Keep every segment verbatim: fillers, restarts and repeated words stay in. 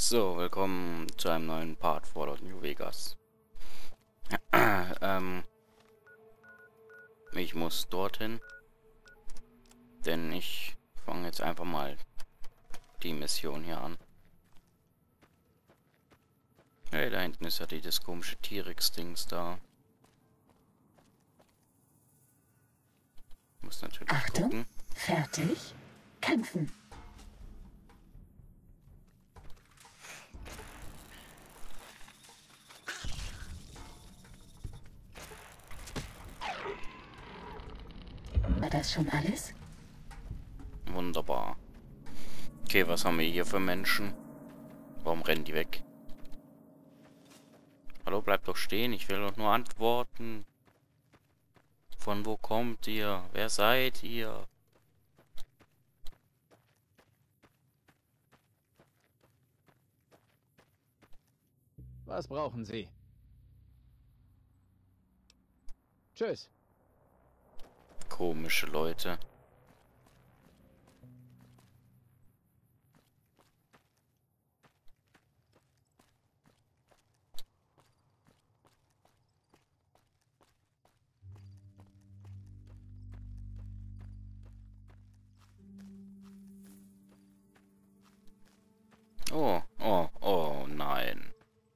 So, willkommen zu einem neuen Part Fallout New Vegas. ähm, ich muss dorthin, denn ich fange jetzt einfach mal die Mission hier an. Hey, da hinten ist ja dieses komische T-Rex-Dings da. Muss natürlich Achtung, gucken. fertig, kämpfen. War das schon alles? Wunderbar. Okay, was haben wir hier für Menschen? Warum rennen die weg? Hallo, bleibt doch stehen. Ich will doch nur antworten. Von wo kommt ihr? Wer seid ihr? Was brauchen Sie? Tschüss. Komische Leute. Oh, oh, oh, nein.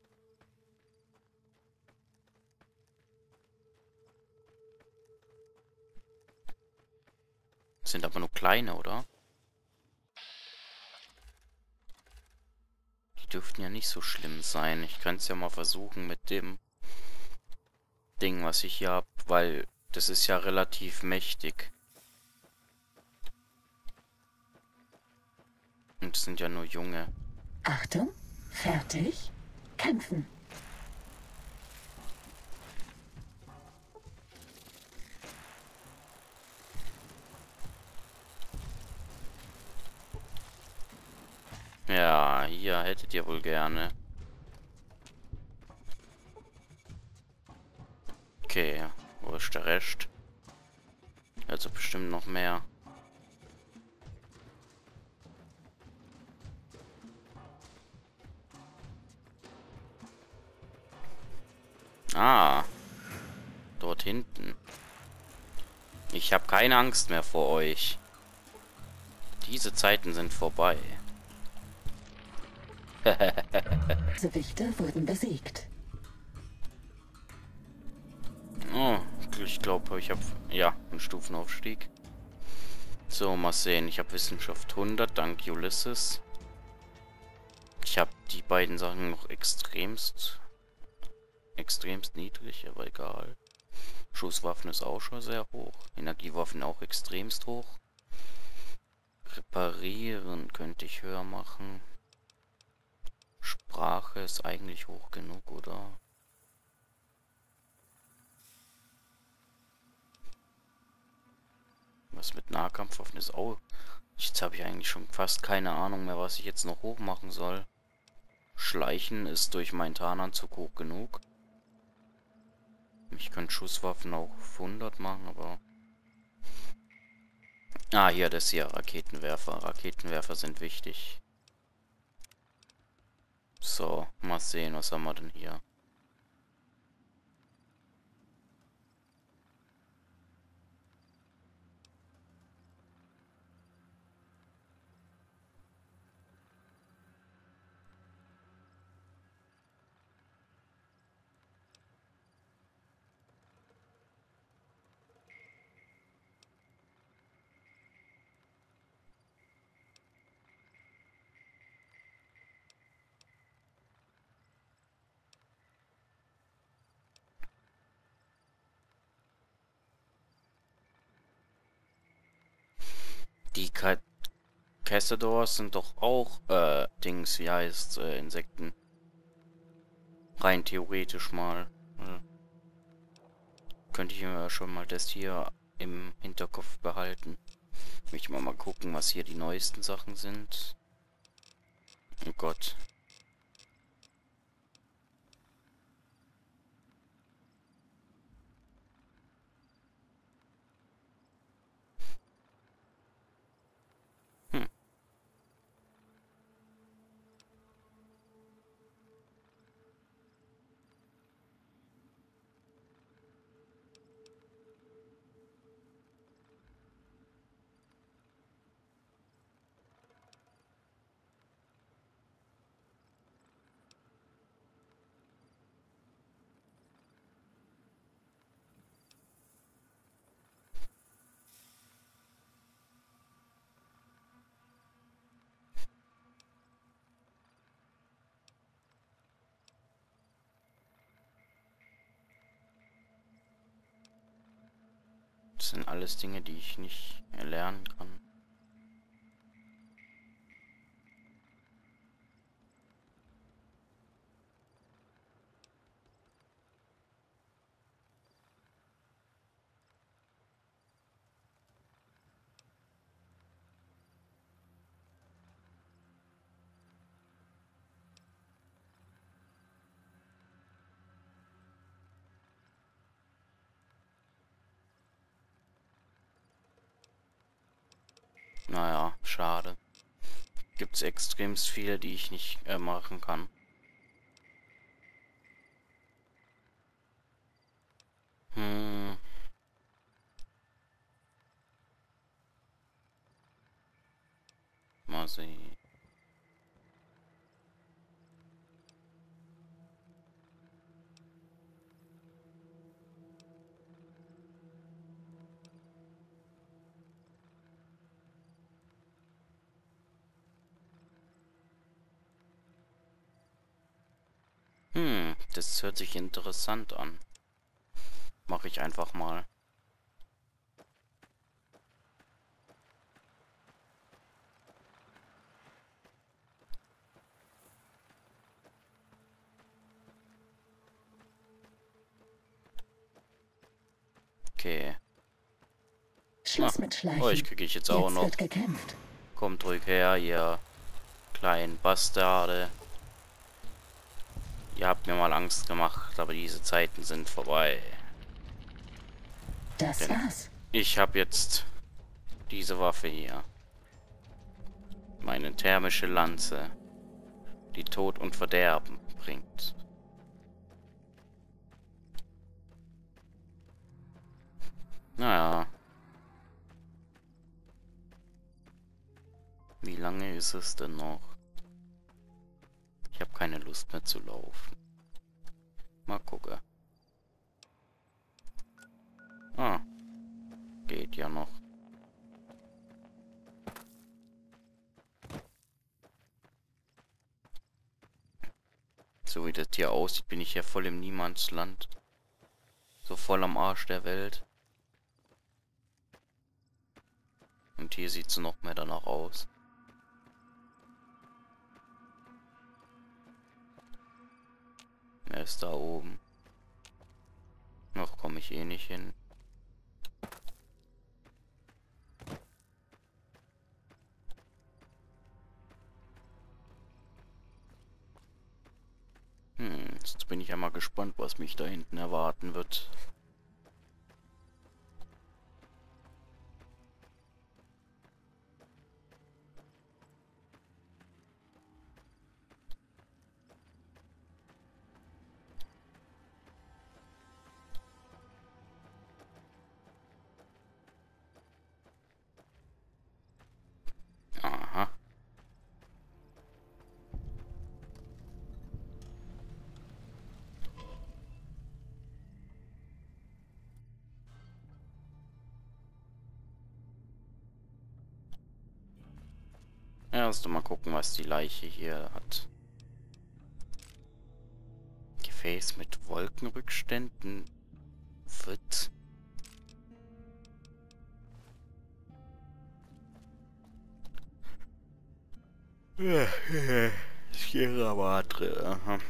Das sind aber nur kleine, oder? Die dürften ja nicht so schlimm sein. Ich kann es ja mal versuchen mit dem Ding, was ich hier habe, weil das ist ja relativ mächtig. Und es sind ja nur junge. Achtung, fertig, kämpfen. Ja, hier hättet ihr wohl gerne. Okay, wo ist der Rest? Also bestimmt noch mehr. Ah, dort hinten. Ich habe keine Angst mehr vor euch. Diese Zeiten sind vorbei. Bösewichte wurden besiegt. Oh, ich glaube, ich habe... Ja, einen Stufenaufstieg. So, mal sehen. Ich habe Wissenschaft hundert, dank Ulysses. Ich habe die beiden Sachen noch extremst... Extremst niedrig, aber egal. Schusswaffen ist auch schon sehr hoch. Energiewaffen auch extremst hoch. Reparieren könnte ich höher machen. Sprache ist eigentlich hoch genug, oder? Was mit Nahkampfwaffen ist auch... Jetzt habe ich eigentlich schon fast keine Ahnung mehr, was ich jetzt noch hoch machen soll. Schleichen ist durch meinen Tarnanzug hoch genug. Ich könnte Schusswaffen auch auf hundert machen, aber... Ah, hier, das hier, Raketenwerfer. Raketenwerfer sind wichtig. So, mal sehen, was haben wir denn hier? Die Ka Cassadors sind doch auch, äh, Dings, wie heißt, äh, Insekten. Rein theoretisch mal. Äh, könnte ich mir schon mal das hier im Hinterkopf behalten. Möchte mal mal gucken, was hier die neuesten Sachen sind. Oh Gott. Hm. Das sind alles Dinge, die ich nicht erlernen kann. Naja, schade. Gibt's extremst viele, die ich nicht äh, machen kann. Hm. Mal sehen. Hm, das hört sich interessant an. Mache ich einfach mal. Okay. Schluss Na, mit Schleichen. euch kriege ich jetzt auch Jetzt noch. wird gekämpft. Kommt ruhig her, ihr kleinen Bastarde. Ihr habt mir mal Angst gemacht, aber diese Zeiten sind vorbei. Das Denn war's. ich habe jetzt diese Waffe hier. Meine thermische Lanze, die Tod und Verderben bringt. Naja. Wie lange ist es denn noch? Ich habe keine Lust mehr zu laufen. Mal gucken. Ah. Geht ja noch. So wie das hier aussieht, bin ich ja voll im Niemandsland. So voll am Arsch der Welt. Und hier sieht es noch mehr danach aus. Er ist da oben. Noch komme ich eh nicht hin. Hm, jetzt bin ich ja mal gespannt, was mich da hinten erwarten wird. Aha. Erst mal gucken, was die Leiche hier hat. Gefäß mit Wolkenrückständen. Wird. Sierra Madre, aha.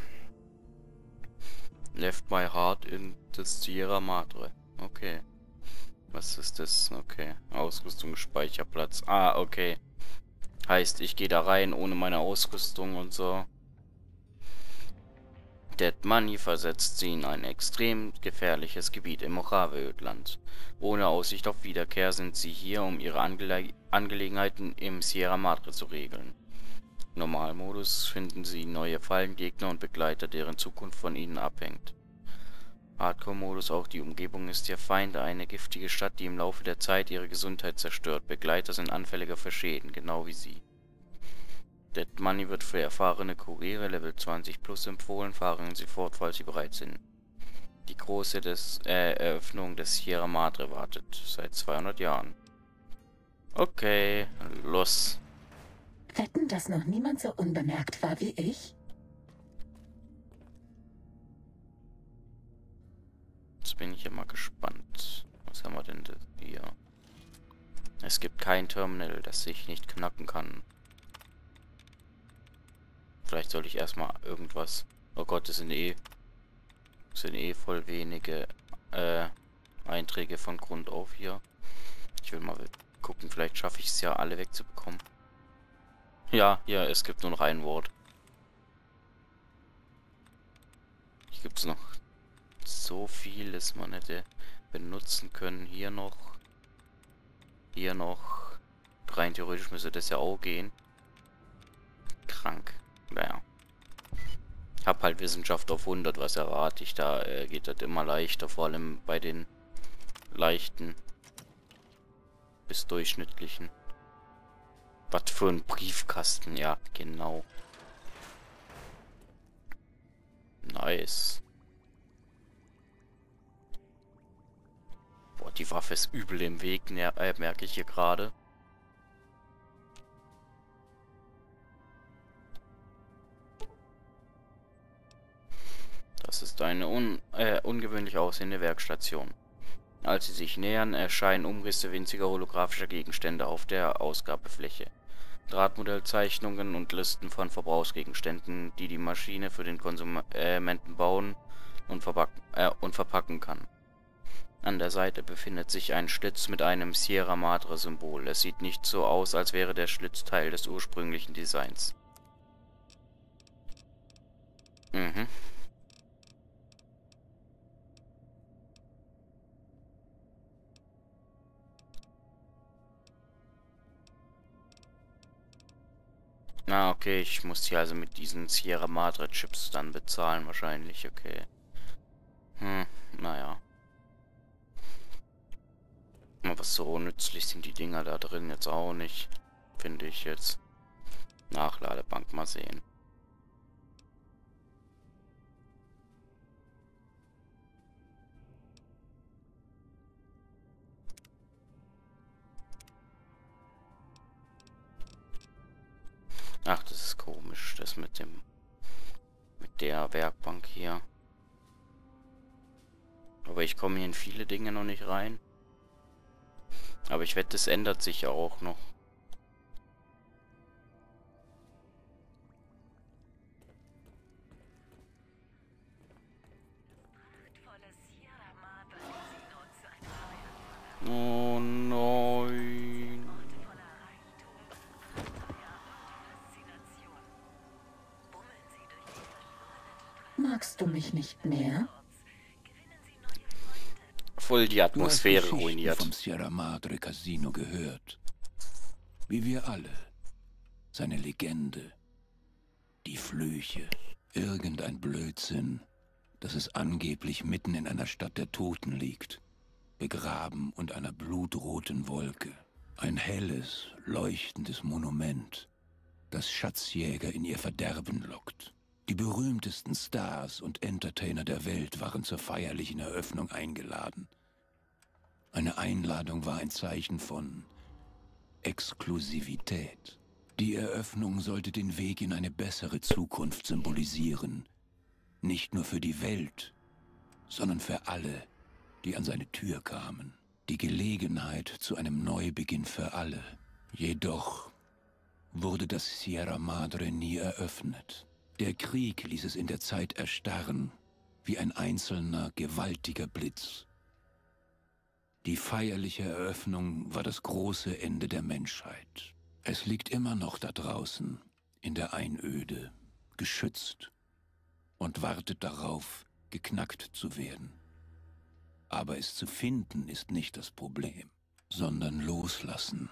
Left my heart in the Sierra Madre. Okay. Was ist das? Okay. Ausrüstung, Speicherplatz. Ah, okay. Heißt, ich gehe da rein ohne meine Ausrüstung und so. Dead Money versetzt sie in ein extrem gefährliches Gebiet im Mojave-Ödland. Ohne Aussicht auf Wiederkehr sind sie hier, um ihre Angele Angelegenheiten im Sierra Madre zu regeln. Normalmodus finden sie neue Fallen, Gegner und Begleiter, deren Zukunft von ihnen abhängt. Hardcore-Modus, auch die Umgebung ist ihr Feind, eine giftige Stadt, die im Laufe der Zeit ihre Gesundheit zerstört. Begleiter sind anfälliger für Schäden, genau wie sie. Dead Money wird für erfahrene Kuriere Level zwanzig plus empfohlen, fahren Sie fort, falls Sie bereit sind. Die große des, äh, Eröffnung des Sierra Madre wartet, seit zweihundert Jahren. Okay, los. Wetten, dass noch niemand so unbemerkt war wie ich? Jetzt bin ich ja mal gespannt. Was haben wir denn hier? Es gibt kein Terminal, das sich nicht knacken kann. Vielleicht sollte ich erstmal irgendwas... Oh Gott, das sind eh... Das sind eh voll wenige äh, Einträge von Grund auf hier. Ich will mal gucken, vielleicht schaffe ich es ja alle wegzubekommen. Ja, ja, es gibt nur noch ein Wort. Hier gibt es noch so viel, das man hätte benutzen können. Hier noch. Hier noch. Rein theoretisch müsste das ja auch gehen. Krank. Naja. Ich hab halt Wissenschaft auf hundert, was errate ich. Da äh, geht das immer leichter, vor allem bei den leichten bis durchschnittlichen. Was für ein Briefkasten, ja, genau. Nice. Boah, die Waffe ist übel im Weg, ne, äh, merke ich hier gerade. Das ist eine un äh, ungewöhnlich aussehende Werkstation. Als sie sich nähern, erscheinen Umrisse winziger holographischer Gegenstände auf der Ausgabefläche. Drahtmodellzeichnungen und Listen von Verbrauchsgegenständen, die die Maschine für den Konsumenten bauen und, verpacken, äh, und verpacken kann. An der Seite befindet sich ein Schlitz mit einem Sierra Madre Symbol. Es sieht nicht so aus, als wäre der Schlitz Teil des ursprünglichen Designs. Mhm. Ah, okay, ich muss hier also mit diesen Sierra Madre Chips dann bezahlen wahrscheinlich, okay. Hm, naja. Aber so nützlich sind die Dinger da drin jetzt auch nicht, finde ich jetzt. Nachladebank mal sehen. Ach, das ist komisch, das mit dem... mit der Werkbank hier. Aber ich komme hier in viele Dinge noch nicht rein. Aber ich wette, das ändert sich ja auch noch. Oh nein. Magst du mich nicht mehr? Voll die Atmosphäre ruiniert. Vom Sierra Madre Casino gehört. Wie wir alle. Seine Legende. Die Flüche. Irgendein Blödsinn, dass es angeblich mitten in einer Stadt der Toten liegt. Begraben unter einer blutroten Wolke. Ein helles, leuchtendes Monument, das Schatzjäger in ihr Verderben lockt. Die berühmtesten Stars und Entertainer der Welt waren zur feierlichen Eröffnung eingeladen. Eine Einladung war ein Zeichen von Exklusivität. Die Eröffnung sollte den Weg in eine bessere Zukunft symbolisieren. Nicht nur für die Welt, sondern für alle, die an seine Tür kamen. Die Gelegenheit zu einem Neubeginn für alle. Jedoch wurde das Sierra Madre nie eröffnet. Der Krieg ließ es in der Zeit erstarren, wie ein einzelner, gewaltiger Blitz. Die feierliche Eröffnung war das große Ende der Menschheit. Es liegt immer noch da draußen, in der Einöde, geschützt und wartet darauf, geknackt zu werden. Aber es zu finden ist nicht das Problem, sondern loslassen.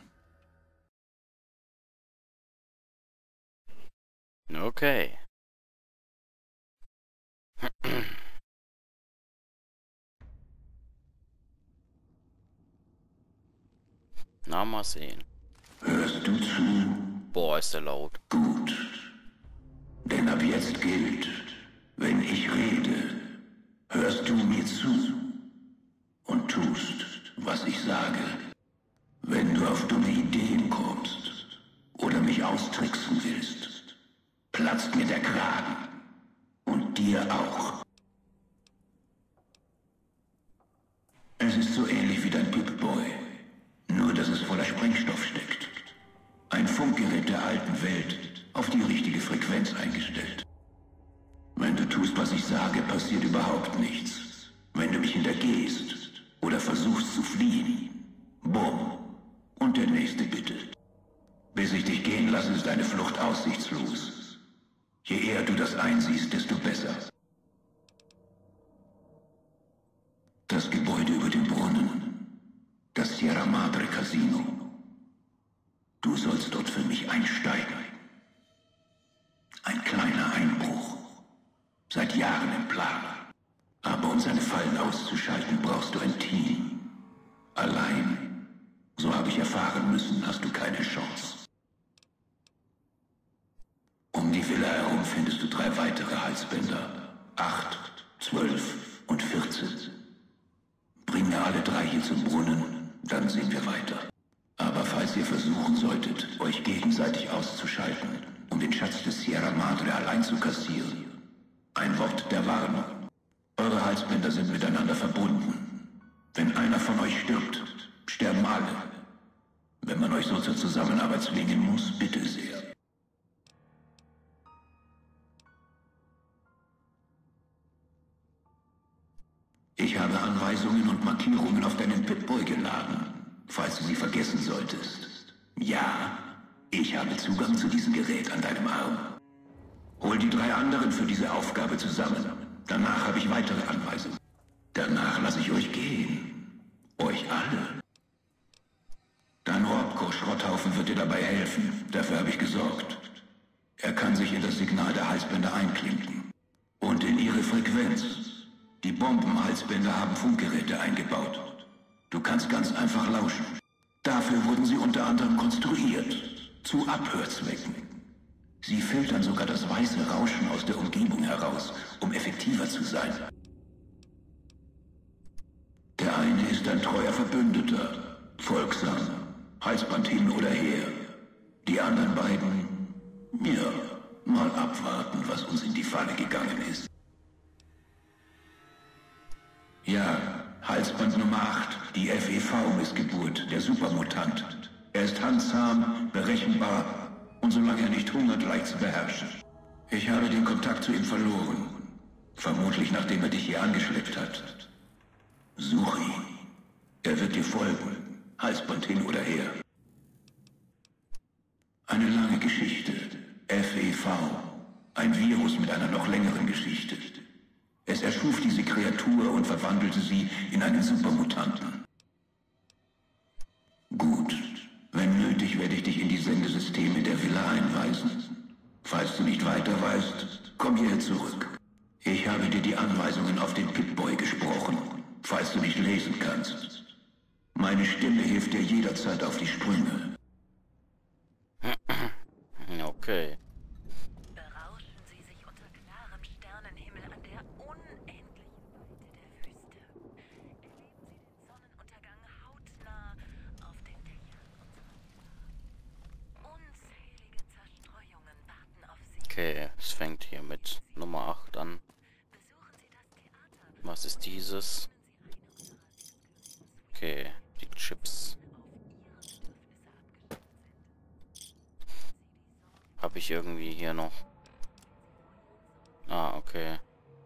Okay. Na, mal sehen. Hörst du zu? Boah, ist der laut. Gut. Denn ab jetzt gilt, wenn ich rede, hörst du mir zu und tust, was ich sage. Wenn du auf dumme Ideen kommst oder mich austricksen willst, platzt mir der Kragen. Und dir auch. Es ist so ähnlich wie dein Pip-Boy, nur dass es voller Sprech eingestellt. Wenn du tust, was ich sage, passiert überhaupt nichts. Wenn du mich hintergehst oder versuchst zu fliehen, bumm, und der nächste bitte. Bis ich dich gehen lasse, ist deine Flucht aussichtslos. Je eher du das einsiehst, desto besser. Das Gebäude über dem Brunnen. Das Sierra Madre Casino. Du sollst dort für mich einsteigen. Ein kleiner Einbruch. Seit Jahren im Plan. Aber um seine Fallen auszuschalten, brauchst du ein Team. Allein, so habe ich erfahren müssen, hast du keine Chance. Um die Villa herum findest du drei weitere Halsbänder. Acht, zwölf und vierzehn. Bring mir alle drei hier zum Brunnen, dann sehen wir weiter. Aber falls ihr versuchen solltet, euch gegenseitig auszuschalten, um den Schatz des Sierra Madre allein zu kassieren, ein Wort der Warnung. Eure Halsbänder sind miteinander verbunden. Wenn einer von euch stirbt, sterben alle. Wenn man euch so zur Zusammenarbeit zwingen muss, bitte sehr. Ich habe Anweisungen und Markierungen auf deinen Pip-Boy geladen, falls du sie vergessen solltest. Ja, ich habe Zugang zu diesem Gerät an deinem Arm. Hol die drei anderen für diese Aufgabe zusammen. Danach habe ich weitere Anweisungen. Danach lasse ich euch gehen. Euch alle. Dein Robco-Schrotthaufen wird dir dabei helfen. Dafür habe ich gesorgt. Er kann sich in das Signal der Halsbänder einklinken. Und in ihre Frequenz. Die Bombenhalsbänder haben Funkgeräte eingebaut. Du kannst ganz einfach lauschen. Dafür wurden sie unter anderem konstruiert. Zu Abhörzwecken. Sie filtern sogar das weiße Rauschen aus der Umgebung heraus, um effektiver zu sein. Der eine ist ein treuer Verbündeter. Folgsam. Halsband hin oder her. Die anderen beiden, ja, mal abwarten, was uns in die Falle gegangen ist. Ja, Halsband Nummer acht, die F E V-Missgeburt, der Supermutant. Er ist handsam, berechenbar und solange er nicht hungert, leicht zu beherrschen. Ich habe den Kontakt zu ihm verloren. Vermutlich nachdem er dich hier angeschleppt hat. Such ihn. Er wird dir folgen. Halsband hin oder her. Eine lange Geschichte. F E V. Ein Virus mit einer noch längeren Geschichte. Es erschuf diese Kreatur und verwandelte sie in einen Supermutanten. Gut. Wenn nötig, werde ich dich in die Sendesysteme der Villa einweisen. Falls du nicht weiter weißt, komm hierher zurück. Ich habe dir die Anweisungen auf den Pip-Boy gesprochen, falls du nicht lesen kannst. Meine Stimme hilft dir jederzeit auf die Sprünge. Okay. Berauschen Sie sich unter klarem Sternenhimmel an der unendlichen Weite der Wüste. Erleben Sie den Sonnenuntergang hautnah auf den Dächern unserer Villa. Unzählige Zerstreuungen warten auf Sie. Okay, es fängt hier mit Nummer acht an. Besuchen Sie das Theater. Was ist dieses? Okay, die Chips. Habe ich irgendwie hier noch... Ah, okay.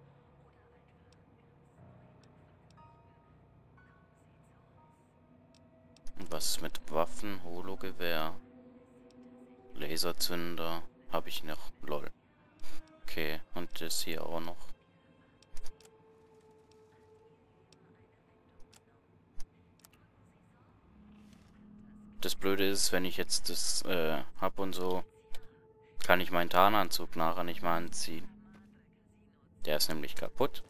Und was ist mit Waffen? Hologewehr. Laserzünder. Habe ich noch. Lol. Okay, und das hier auch noch. Das Blöde ist, wenn ich jetzt das äh, hab und so, kann ich meinen Tarnanzug nachher nicht mal anziehen. Der ist nämlich kaputt.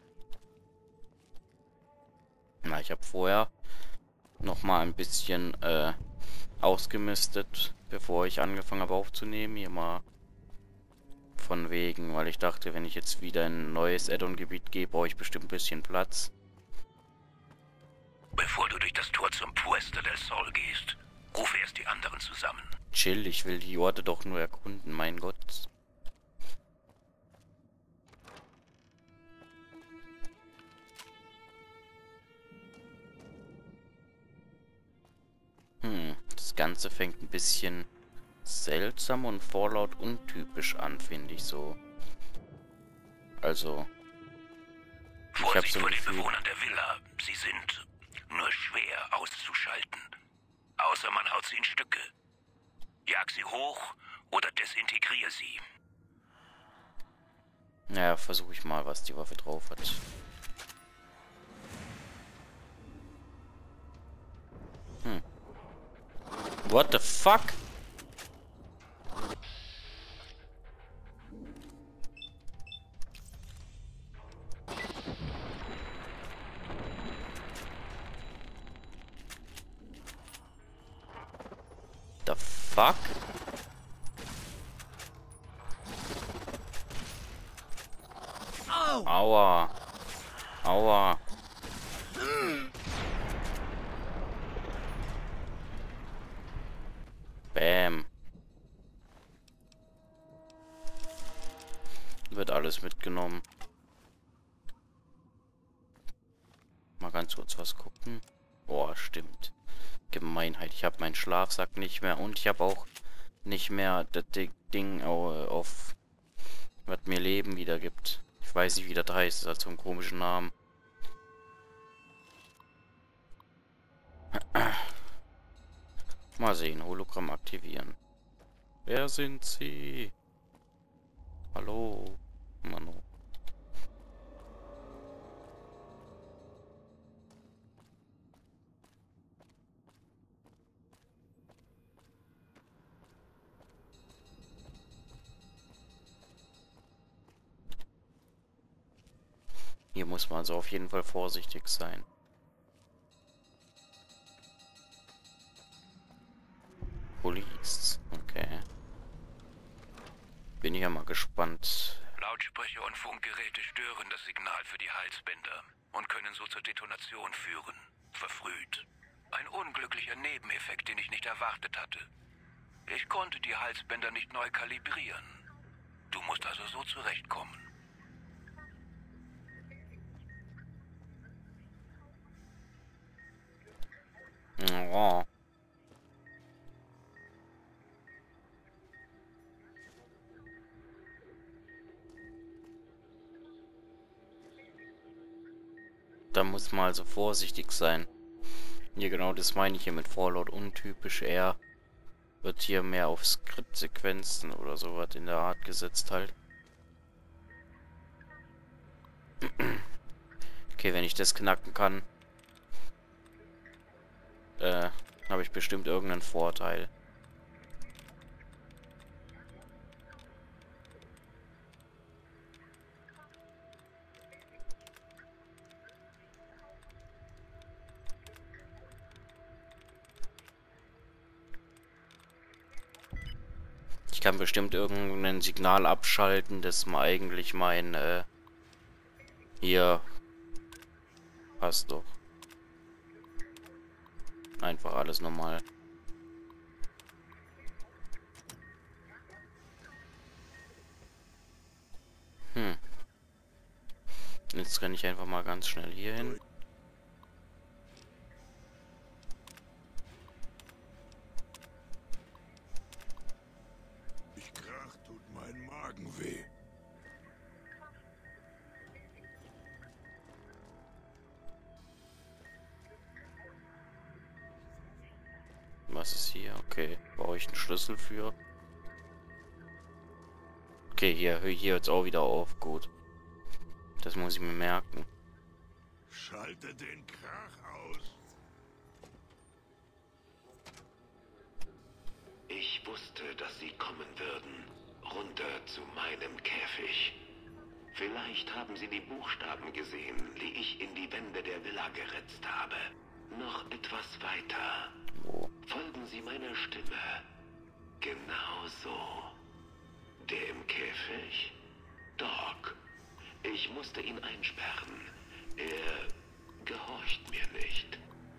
Na, ich habe vorher noch mal ein bisschen äh, ausgemistet, bevor ich angefangen habe aufzunehmen. Hier mal von wegen, weil ich dachte, wenn ich jetzt wieder in ein neues Add-on-Gebiet gehe, brauche ich bestimmt ein bisschen Platz. Bevor du durch das Tor zum Puesto del Sol gehst, rufe erst die anderen zusammen. Chill, ich will die Orte doch nur erkunden, mein Gott. Hm, das Ganze fängt ein bisschen seltsam und Fallout untypisch an, finde ich so. Also... Ich habe Vorsicht so ein vor den Gefühl... Bewohnern der Villa. Sie sind nur schwer auszuschalten. Außer man haut sie in Stücke. Jag sie hoch oder desintegriere sie. Naja, versuche ich mal, was die Waffe drauf hat. Hm. What the fuck? The fuck? Aua. Aua. Bam. Wird alles mitgenommen. Mal ganz kurz was gucken. Boah, stimmt. Gemeinheit. Ich habe meinen Schlafsack nicht mehr und ich habe auch nicht mehr das Ding auf, was mir Leben wiedergibt. Ich weiß nicht, wie das heißt. Das hat so einen komischen Namen. Mal sehen. Hologramm aktivieren. Wer sind Sie? Hallo? Mano. Hier muss man also auf jeden Fall vorsichtig sein. Police. Okay. Bin ja mal gespannt. Lautsprecher und Funkgeräte stören das Signal für die Halsbänder und können so zur Detonation führen. Verfrüht. Ein unglücklicher Nebeneffekt, den ich nicht erwartet hatte. Ich konnte die Halsbänder nicht neu kalibrieren. Du musst also so zurechtkommen. Oh. Da muss man also vorsichtig sein. Hier genau das meine ich hier mit Fallout untypisch. Er wird hier mehr auf Skriptsequenzen oder sowas in der Art gesetzt halt. Okay, wenn ich das knacken kann, äh, habe ich bestimmt irgendeinen Vorteil. Ich kann bestimmt irgendein Signal abschalten, das mal eigentlich mein, äh, hier passt doch. Einfach alles normal. Hm. Jetzt renne ich einfach mal ganz schnell hier hin. Ich krach, tut mein Magen weh. Was ist hier? Okay, brauche ich einen Schlüssel für. Okay, hier, hier hört es auch wieder auf. Gut. Das muss ich mir merken. Schalte den Krach aus. Ich wusste, dass sie kommen würden. Runter zu meinem Käfig. Vielleicht haben sie die Buchstaben gesehen, die ich in die Wände der Villa geritzt habe. Noch etwas weiter. Wo? Folgen Sie meiner Stimme. Genau so. Der im Käfig? Doc. Ich musste ihn einsperren. Er gehorcht mir nicht.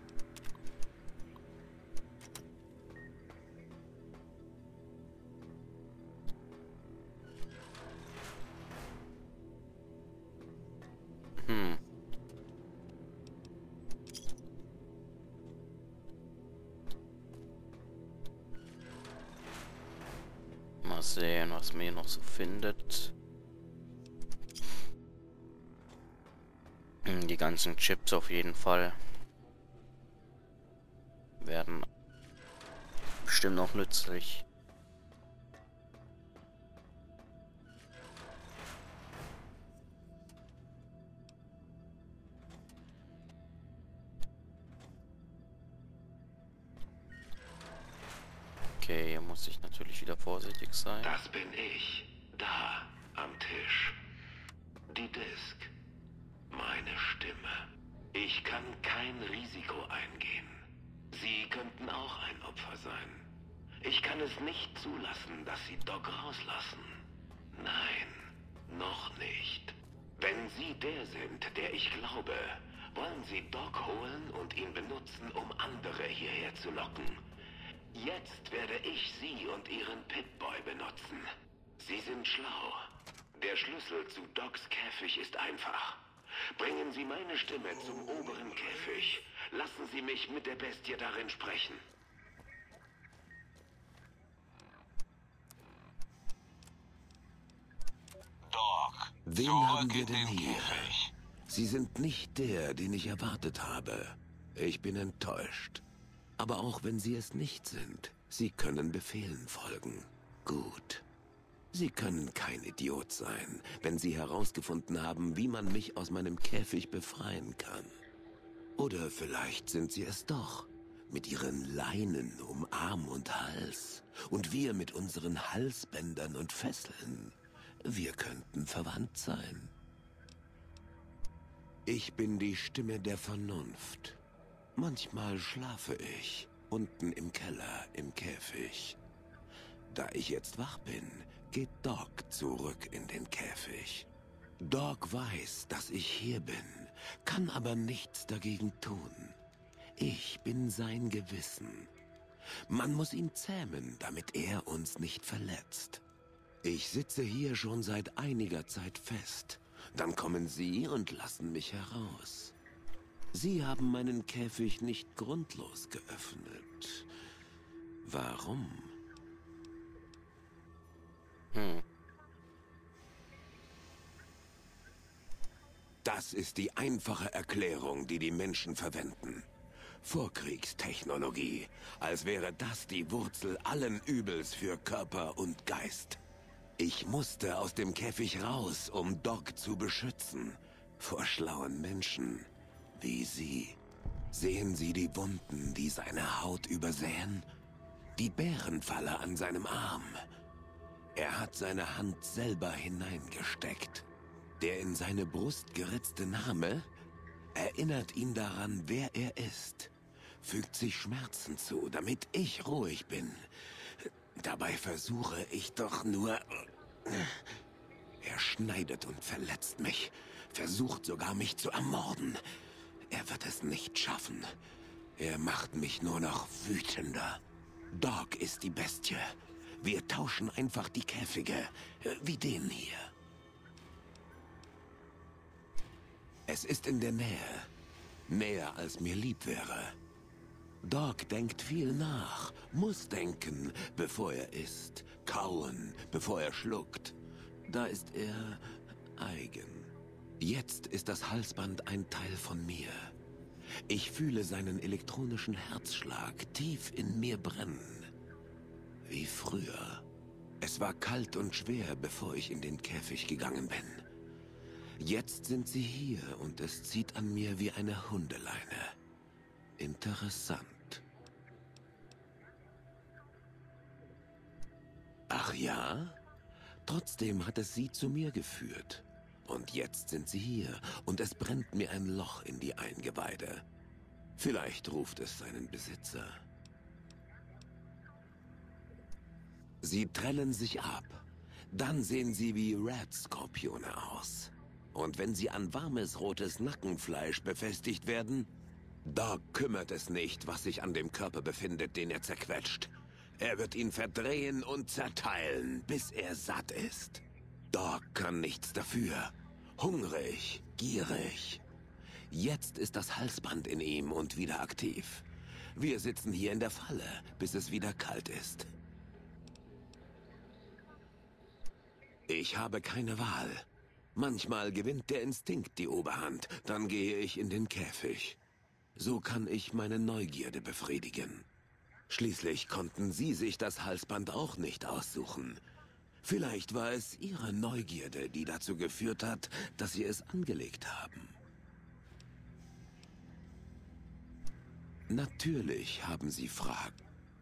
Hm. Mal sehen, was man hier noch so findet. Die ganzen Chips auf jeden Fall werden bestimmt noch nützlich. Okay, hier muss ich natürlich wieder vorsichtig sein. Das bin ich. Da, am Tisch. Die Disk. Meine Stimme. Ich kann kein Risiko eingehen. Sie könnten auch ein Opfer sein. Ich kann es nicht zulassen, dass Sie Doc rauslassen. Nein, noch nicht. Wenn Sie der sind, der ich glaube, wollen Sie Doc holen und ihn benutzen, um andere hierher zu locken. Jetzt werde ich Sie und Ihren Pip-Boy benutzen. Sie sind schlau. Der Schlüssel zu Docs Käfig ist einfach. Bringen Sie meine Stimme zum oberen Käfig. Lassen Sie mich mit der Bestie darin sprechen. Doc, Wen haben wir denn hier? Sie sind nicht der, den ich erwartet habe. Ich bin enttäuscht. Aber auch wenn Sie es nicht sind, Sie können Befehlen folgen. Gut. Sie können kein Idiot sein, wenn Sie herausgefunden haben, wie man mich aus meinem Käfig befreien kann. Oder vielleicht sind Sie es doch, mit Ihren Leinen um Arm und Hals. Und wir mit unseren Halsbändern und Fesseln. Wir könnten verwandt sein. Ich bin die Stimme der Vernunft. Manchmal schlafe ich, unten im Keller, im Käfig. Da ich jetzt wach bin, geht Doc zurück in den Käfig. Doc weiß, dass ich hier bin, kann aber nichts dagegen tun. Ich bin sein Gewissen. Man muss ihn zähmen, damit er uns nicht verletzt. Ich sitze hier schon seit einiger Zeit fest. Dann kommen Sie und lassen mich heraus. Sie haben meinen Käfig nicht grundlos geöffnet. Warum? Hm. Das ist die einfache Erklärung, die die Menschen verwenden. Vorkriegstechnologie, als wäre das die Wurzel allen Übels für Körper und Geist. Ich musste aus dem Käfig raus, um Doc zu beschützen. Vor schlauen Menschen wie Sie. Sehen Sie die Wunden, die seine Haut übersäen? Die Bärenfalle an seinem Arm. Er hat seine Hand selber hineingesteckt. Der in seine Brust geritzte Name erinnert ihn daran, wer er ist. Fügt sich Schmerzen zu, damit ich ruhig bin. Dabei versuche ich doch nur... Er schneidet und verletzt mich. Versucht sogar, mich zu ermorden. Er wird es nicht schaffen. Er macht mich nur noch wütender. Doc ist die Bestie. Wir tauschen einfach die Käfige, wie den hier. Es ist in der Nähe. Näher, als mir lieb wäre. Doc denkt viel nach, muss denken, bevor er isst. Kauen, bevor er schluckt. Da ist er eigen. Jetzt ist das Halsband ein Teil von mir. Ich fühle seinen elektronischen Herzschlag tief in mir brennen. Wie früher. Es war kalt und schwer, bevor ich in den Käfig gegangen bin. Jetzt sind sie hier und es zieht an mir wie eine Hundeleine. Interessant. Ach ja? Trotzdem hat es sie zu mir geführt. Und jetzt sind sie hier und es brennt mir ein Loch in die Eingeweide. Vielleicht ruft es seinen Besitzer. Sie trennen sich ab. Dann sehen sie wie Rat-Skorpione aus. Und wenn sie an warmes rotes Nackenfleisch befestigt werden, da kümmert es nicht, was sich an dem Körper befindet, den er zerquetscht. Er wird ihn verdrehen und zerteilen, bis er satt ist. Doc kann nichts dafür. Hungrig, gierig. Jetzt ist das Halsband in ihm und wieder aktiv. Wir sitzen hier in der Falle, bis es wieder kalt ist. Ich habe keine Wahl. Manchmal gewinnt der Instinkt die Oberhand, dann gehe ich in den Käfig. So kann ich meine Neugierde befriedigen. Schließlich konnten Sie sich das Halsband auch nicht aussuchen. Vielleicht war es Ihre Neugierde, die dazu geführt hat, dass Sie es angelegt haben. Natürlich haben Sie Fragen.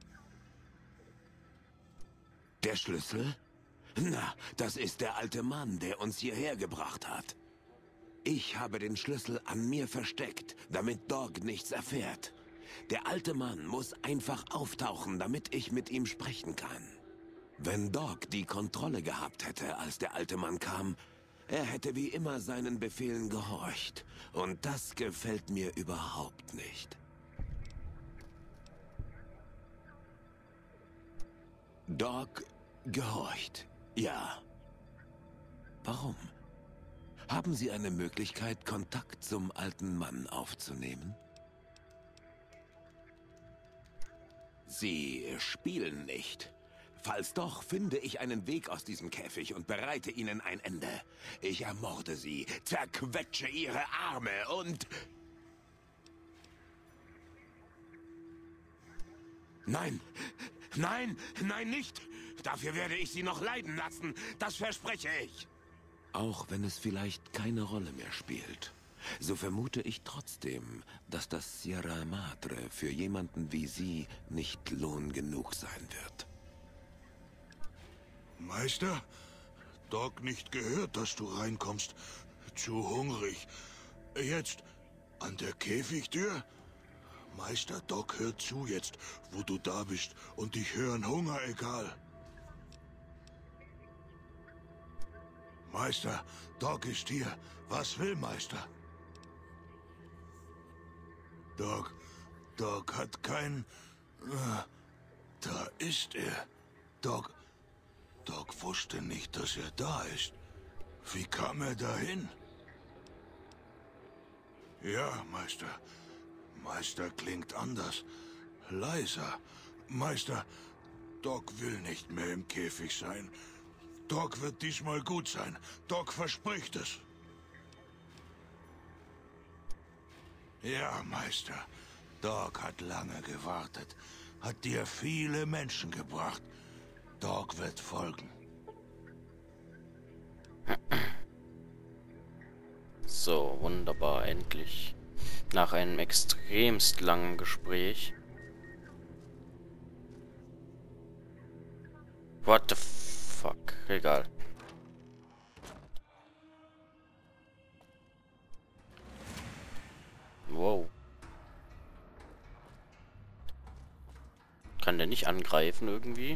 Der Schlüssel? Na, das ist der alte Mann, der uns hierher gebracht hat. Ich habe den Schlüssel an mir versteckt, damit Dog nichts erfährt. Der alte Mann muss einfach auftauchen, damit ich mit ihm sprechen kann. Wenn Dog die Kontrolle gehabt hätte, als der alte Mann kam, er hätte wie immer seinen Befehlen gehorcht. Und das gefällt mir überhaupt nicht. Dog gehorcht. Ja. Warum? Haben Sie eine Möglichkeit, Kontakt zum alten Mann aufzunehmen? Sie spielen nicht. Falls doch, finde ich einen Weg aus diesem Käfig und bereite Ihnen ein Ende. Ich ermorde Sie, zerquetsche Ihre Arme und... Nein! Nein! Nein, nicht! Dafür werde ich Sie noch leiden lassen. Das verspreche ich. Auch wenn es vielleicht keine Rolle mehr spielt, so vermute ich trotzdem, dass das Sierra Madre für jemanden wie Sie nicht Lohn genug sein wird. Meister? Dog nicht gehört, dass du reinkommst. Zu hungrig. Jetzt an der Käfigtür? Meister, Dog hört zu jetzt, wo du da bist, und dich hören Hunger egal. Meister, Dog ist hier. Was will Meister? Dog, Dog hat kein... Ah, da ist er. Dog, Dog wusste nicht, dass er da ist. Wie kam er dahin? Ja, Meister. Meister klingt anders. Leiser. Meister, Dog will nicht mehr im Käfig sein. Dog wird diesmal gut sein. Dog verspricht es. Ja, Meister. Dog hat lange gewartet. Hat dir viele Menschen gebracht. Dog wird folgen. So, wunderbar, endlich. Nach einem extremst langen Gespräch. What the fuck? Egal. Wow. Kann der nicht angreifen irgendwie?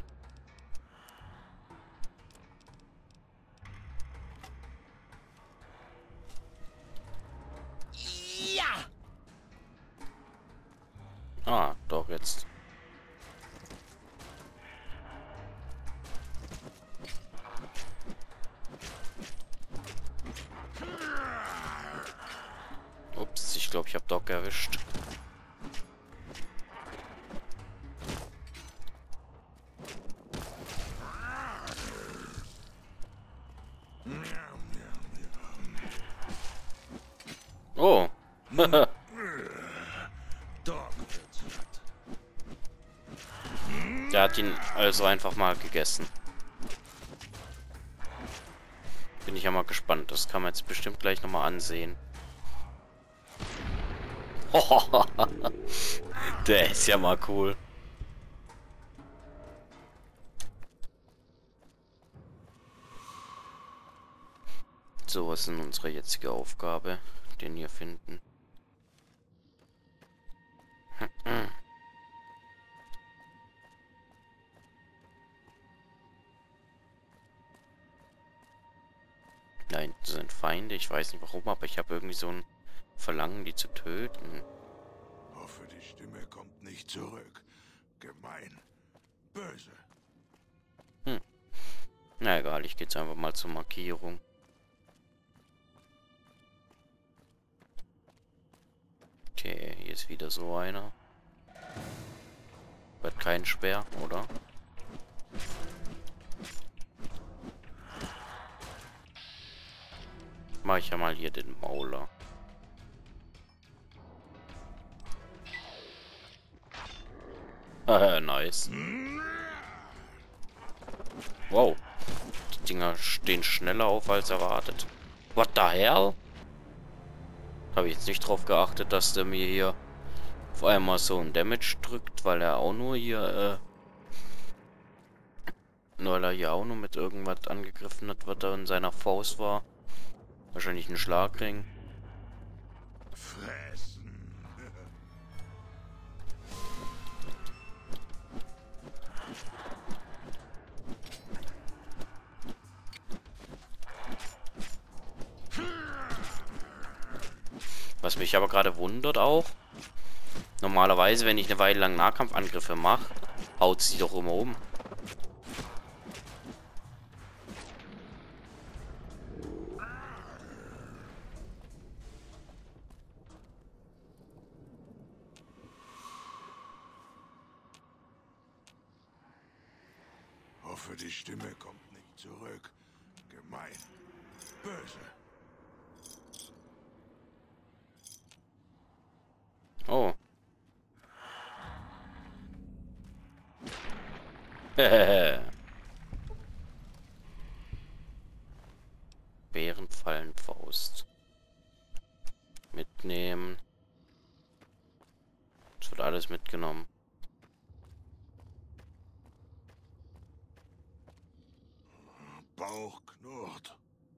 Ja! Ah, doch jetzt. Ups, ich glaube, ich habe Doc erwischt. Oh. Der hat ihn also einfach mal gegessen. Bin ich ja mal gespannt. Das kann man jetzt bestimmt gleich nochmal ansehen. Der ist ja mal cool. So, was ist denn unsere jetzige Aufgabe? Den hier finden. Nein, das sind Feinde. Ich weiß nicht warum, aber ich habe irgendwie so ein Verlangen, die zu töten. Hoffe, die Stimme kommt nicht zurück. Gemein. Böse. Hm. Na egal, ich gehe jetzt einfach mal zur Markierung. Okay, hier ist wieder so einer. Wird kein Speer, oder? Mach ich ja mal hier den Mauler. Äh, nice. Wow. Die Dinger stehen schneller auf als erwartet. What the hell? Habe ich jetzt nicht drauf geachtet, dass der mir hier auf einmal so ein Damage drückt, weil er auch nur hier, äh, nur weil er hier auch nur mit irgendwas angegriffen hat, was da in seiner Faust war. Wahrscheinlich ein Schlagring. Fressen. Was mich aber gerade wundert auch, normalerweise, wenn ich eine Weile lang Nahkampfangriffe mache, haut sie doch immer um. Hoffe, die Stimme kommt nicht zurück. Gemein. Böse. Oh. Bärenfallenfaust. Mitnehmen. Es wird alles mitgenommen. Bauch knurrt.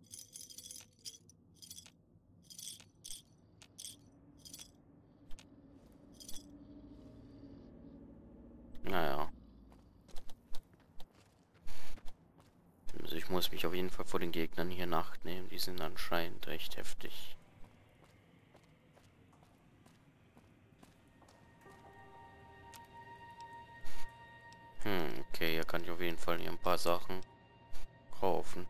Naja. Also ich muss mich auf jeden Fall vor den Gegnern hier in Acht nehmen. Die sind anscheinend recht heftig. Hm, okay, hier kann ich auf jeden Fall hier ein paar Sachen kaufen.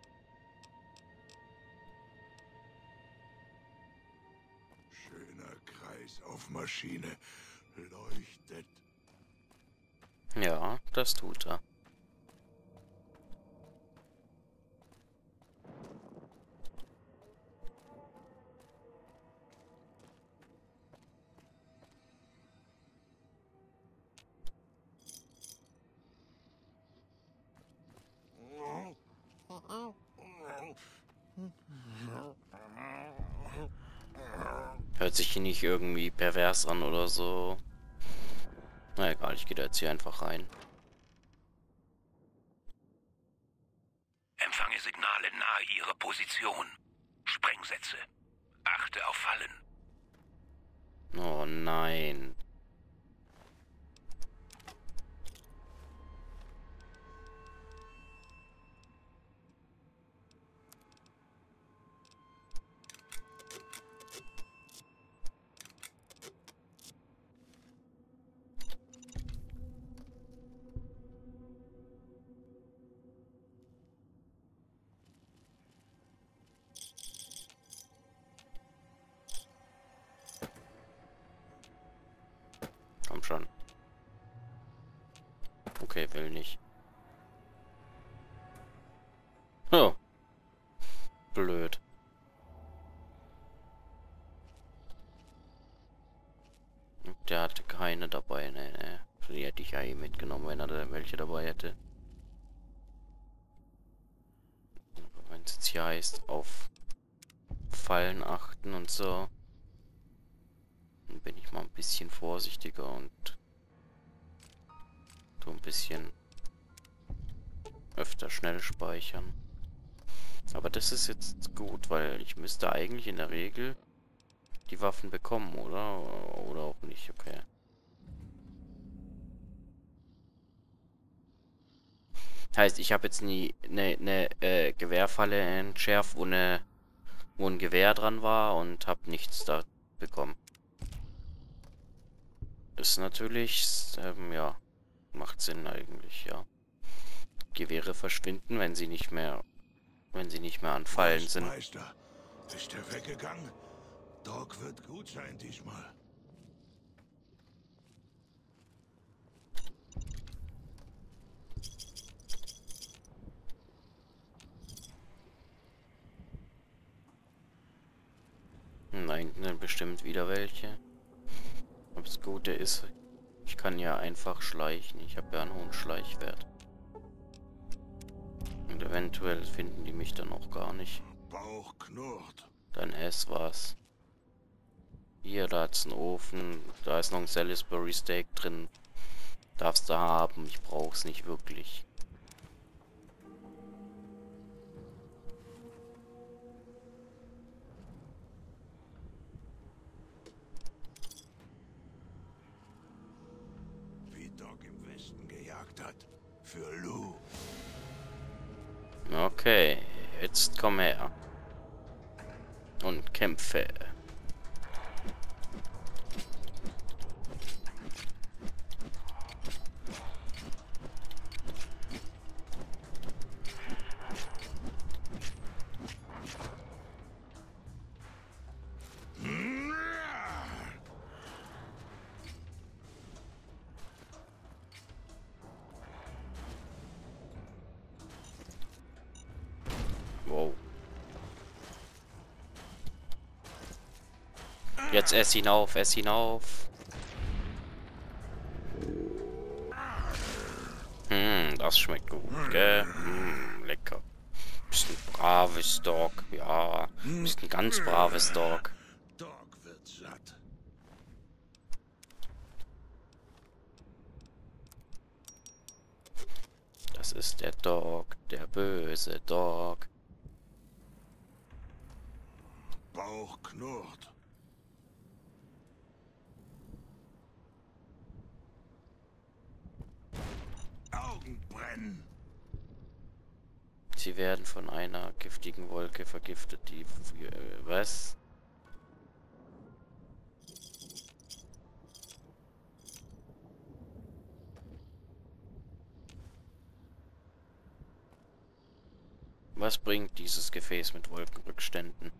Schöner Kreis auf Maschine. Leuchtet. Ja, das tut er. Hört sich hier nicht irgendwie pervers an oder so. Na egal, ich gehe da jetzt hier einfach rein. Empfange Signale nahe Ihrer Position. Sprengsätze. Achte auf Fallen. Oh nein. Komm schon. Okay, will nicht. Oh. Blöd. Der hatte keine dabei, ne, ne. Die hätte ich ja eh mitgenommen, wenn er da welche dabei hätte. Wenn es jetzt hier heißt, auf Fallen achten und so. Dann bin ich mal ein bisschen vorsichtiger und tu ein bisschen öfter schnell speichern. Aber das ist jetzt gut, weil ich müsste eigentlich in der Regel die Waffen bekommen, oder? Oder auch nicht, okay. Heißt, ich habe jetzt nie eine ne, äh, Gewehrfalle entschärft, wo, ne, wo ein Gewehr dran war und habe nichts da bekommen. Ist natürlich, ähm, ja, macht Sinn eigentlich, ja. Gewehre verschwinden, wenn sie nicht mehr, wenn sie nicht mehr an Fallen sind. Meister, ist er weggegangen? Doc wird gut sein diesmal. Nein, ne, bestimmt wieder welche. Aber das Gute ist, ich kann ja einfach schleichen. Ich habe ja einen hohen Schleichwert. Und eventuell finden die mich dann auch gar nicht. Bauch knurrt. Dann ess was. Hier, da hat's einen Ofen. Da ist noch ein Salisbury Steak drin. Darfst du haben. Ich brauch's nicht wirklich. Wie Doc im Westen gejagt hat. Für Lou. Okay, jetzt komm her. Und kämpfe. Wow. Jetzt ess ihn auf, ess ihn auf. Hm, das schmeckt gut, gell? Hm, lecker. Bist ein braves Dog, ja. Bist ein ganz braves Dog. Doc wird satt. Das ist der Dog, der böse Dog. Bauch knurrt. Augen brennen. Sie werden von einer giftigen Wolke vergiftet, die... Äh, was? Was bringt dieses Gefäß mit Wolkenrückständen?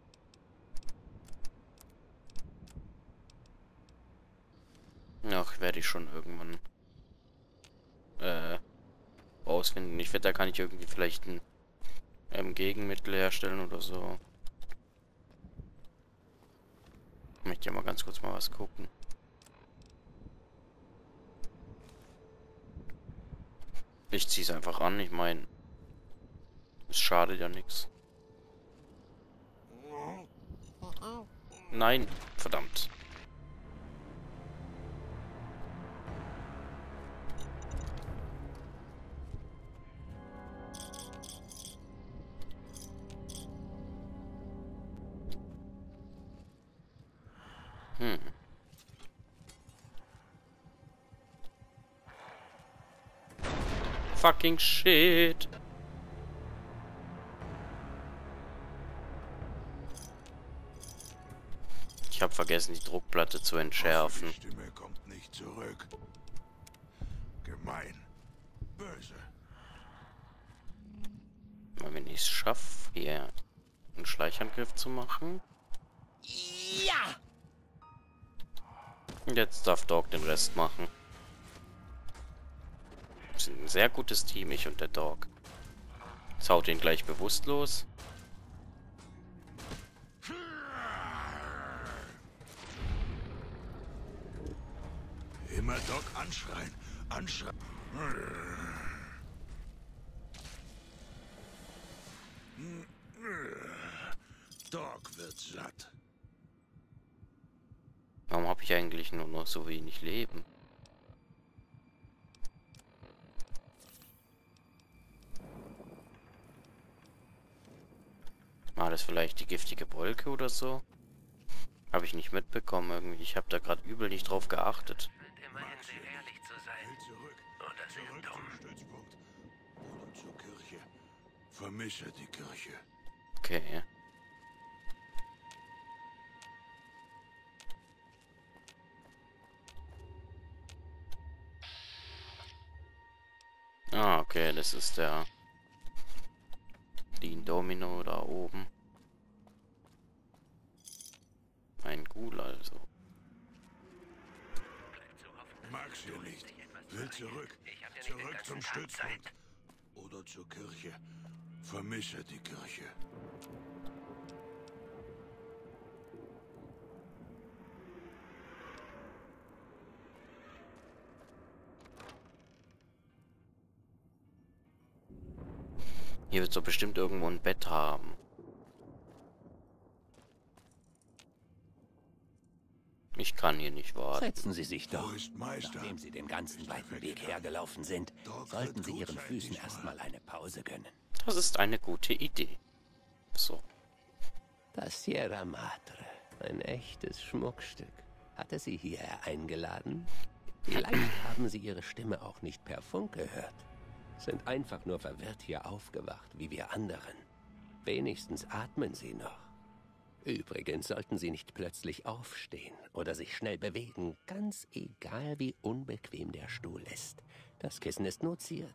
Ach, werde ich schon irgendwann äh, ausfinden. Ich wette, da kann ich irgendwie vielleicht ein ähm, Gegenmittel herstellen oder so. Ich möchte ja mal ganz kurz mal was gucken. Ich ziehe es einfach an, ich meine, es schadet ja nichts. Nein, verdammt. Hm. Fucking shit. Ich habe vergessen, die Druckplatte zu entschärfen. Die Stimme kommt nicht zurück. Gemein. Böse. Mal, wenn ich es schaffe, hier einen Schleichangriff zu machen. Ja! Und jetzt darf Dog den Rest machen. Wir sind ein sehr gutes Team, ich und der Dog. Jetzt haut ihn gleich bewusstlos. Immer Doc anschreien. Anschreien. Doc wird satt. Warum habe ich eigentlich nur noch so wenig Leben? War das vielleicht die giftige Wolke oder so? Habe ich nicht mitbekommen irgendwie. Ich habe da gerade übel nicht drauf geachtet. Immerhin sehr ehrlich zu sein. Will zurück. Oder sehr Zurück dumm. zum Stützpunkt. Oder zur Kirche. Vermisse die Kirche. Okay. Ah, okay, das ist der Dean Domino da oben. Ein Ghoul also. Mag's hier nicht. Will zurück. Zurück zum Stützpunkt. Oder zur Kirche. Vermisse die Kirche. Hier wird so bestimmt irgendwo ein Bett haben. Ich kann hier nicht warten. Setzen Sie sich doch. Wo ist Meister? Nachdem Sie den ganzen weiten Weg hergelaufen sind, sollten Sie Ihren Füßen erstmal eine Pause gönnen. Das ist eine gute Idee. So. Das Sierra Madre, ein echtes Schmuckstück. Hatte Sie hierher eingeladen? Vielleicht haben Sie Ihre Stimme auch nicht per Funk gehört. Sind einfach nur verwirrt hier aufgewacht, wie wir anderen. Wenigstens atmen Sie noch. Übrigens sollten Sie nicht plötzlich aufstehen oder sich schnell bewegen, ganz egal wie unbequem der Stuhl ist. Das Kissen ist nur Zierde.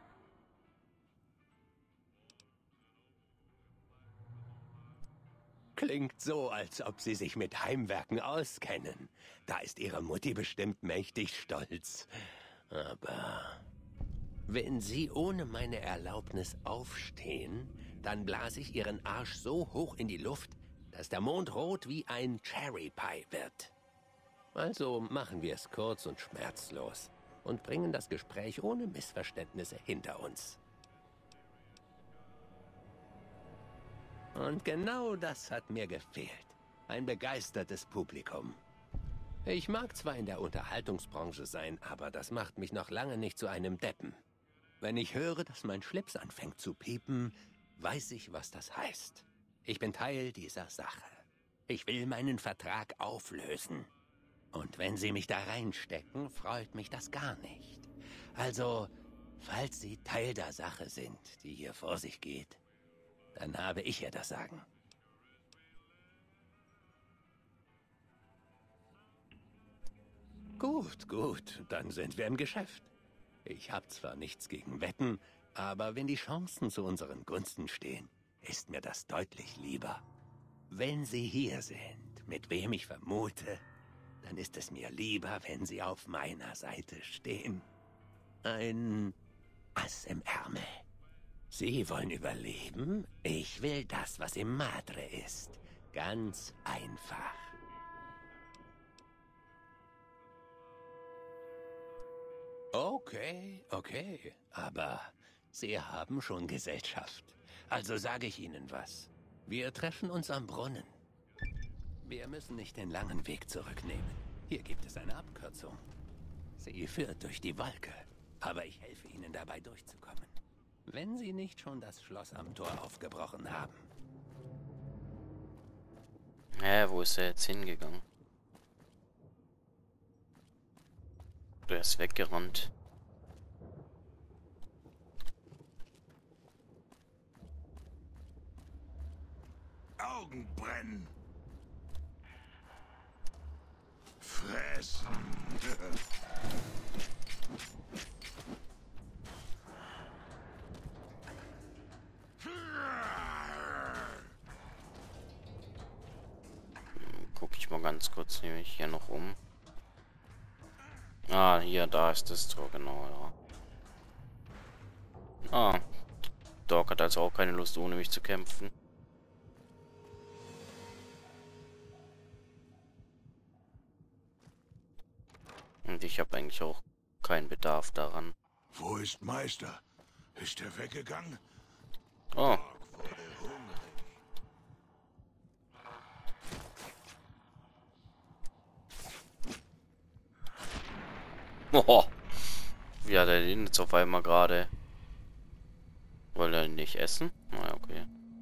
Klingt so, als ob Sie sich mit Heimwerken auskennen. Da ist Ihre Mutti bestimmt mächtig stolz. Aber wenn Sie ohne meine Erlaubnis aufstehen, dann blase ich Ihren Arsch so hoch in die Luft, dass der Mond rot wie ein Cherry Pie wird. Also machen wir es kurz und schmerzlos und bringen das Gespräch ohne Missverständnisse hinter uns. Und genau das hat mir gefehlt. Ein begeistertes Publikum. Ich mag zwar in der Unterhaltungsbranche sein, aber das macht mich noch lange nicht zu einem Deppen. Wenn ich höre, dass mein Schlips anfängt zu piepen, weiß ich, was das heißt. Ich bin Teil dieser Sache. Ich will meinen Vertrag auflösen. Und wenn Sie mich da reinstecken, freut mich das gar nicht. Also, falls Sie Teil der Sache sind, die hier vor sich geht, dann habe ich ja das Sagen. Gut, gut, dann sind wir im Geschäft. Ich habe zwar nichts gegen Wetten, aber wenn die Chancen zu unseren Gunsten stehen, ist mir das deutlich lieber. Wenn Sie hier sind, mit wem ich vermute, dann ist es mir lieber, wenn Sie auf meiner Seite stehen. Ein Ass im Ärmel. Sie wollen überleben? Ich will das, was im Madre ist. Ganz einfach. Okay, okay, aber Sie haben schon Gesellschaft. Also sage ich Ihnen was. Wir treffen uns am Brunnen. Wir müssen nicht den langen Weg zurücknehmen. Hier gibt es eine Abkürzung. Sie führt durch die Wolke, aber ich helfe Ihnen dabei durchzukommen. Wenn Sie nicht schon das Schloss am Tor aufgebrochen haben. Hä, wo ist er jetzt hingegangen? Der ist weggerannt. Augen brennen. Fressen. Guck ich mal ganz kurz nämlich hier noch um. Ah, hier, da ist das Tor, genau, ja. Ah, Doc hat also auch keine Lust, ohne mich zu kämpfen. Und ich habe eigentlich auch keinen Bedarf daran. Wo ist Meister? Ist er weggegangen? Oh. Oh. Wie hat er den jetzt auf einmal gerade? Wollte er nicht essen? Na ja, okay.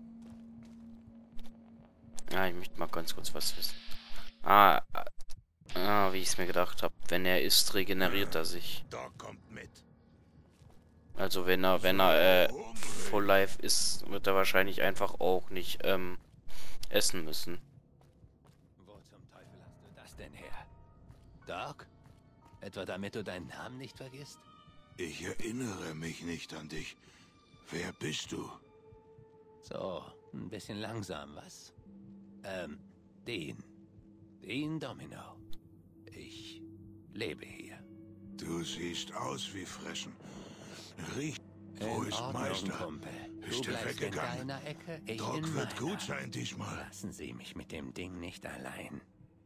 Ja, ich möchte mal ganz kurz was wissen. Ah, ah wie ich es mir gedacht habe. Wenn er isst, regeneriert er sich. Doc kommt mit. Also wenn er, wenn er äh, Full Life ist, wird er wahrscheinlich einfach auch nicht ähm, essen müssen. Wo zum Teufel hast du das denn her? Doc? Etwa damit du deinen Namen nicht vergisst? Ich erinnere mich nicht an dich. Wer bist du? So, ein bisschen langsam, was? Ähm, Dean. Dean Domino. Ich lebe hier. Du siehst aus wie Fressen. Riecht. Wo In ist Ordnung, Meister? Kumpel. Ist Du er bleibst weggegangen? in deiner Ecke, ich Doc in wird meiner. gut sein diesmal. Lassen Sie mich mit dem Ding nicht allein.